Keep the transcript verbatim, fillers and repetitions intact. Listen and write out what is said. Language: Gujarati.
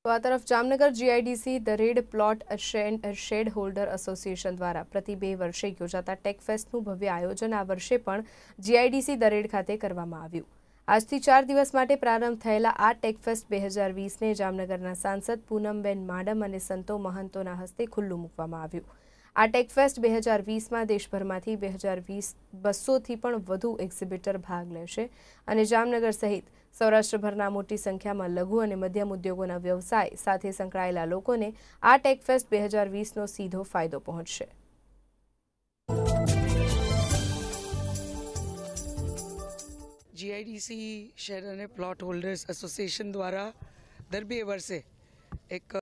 તો આ તરફ Jamnagar GIDC the red plot shed holder association દ્વારા પ્રતિ બે વર્ષે યોજાતા ટેકફેસ્ટનું ભવ્ય આયોજન આ વર્ષે પણ જીઆઈડીસી ધ રેડ ખાતે કરવામાં આવ્યું। આજથી ચાર દિવસ માટે પ્રારંભ થયેલા આ ટેકફેસ્ટ બે હજાર વીસને જામનગરના સાંસદ પૂનમબેન માડમ અને સંતો મહંતોના હસ્તે ખુલ્લું મૂકવામાં આવ્યું। આ ટેકફેસ્ટ બે હજાર વીસમાં દેશભરમાંથી બે હજાર વીસ બસોથી પણ વધુ એક્ઝિબિટર ભાગ લેશે અને જામનગર સહિત સૌરાષ્ટ્રભરના મોટી સંખ્યામાં લઘુ અને મધ્યમ ઉદ્યોગોના વ્યવસાય સાથે સંકળાયેલા લોકોને આ ટેકફેસ્ટ બે હજાર વીસનો સીધો ફાયદો પહોંચશે। જીઆઈડીસી શેર અને પ્લોટ હોલ્ડર્સ એસોસિએશન દ્વારા દર બે વર્ષે એક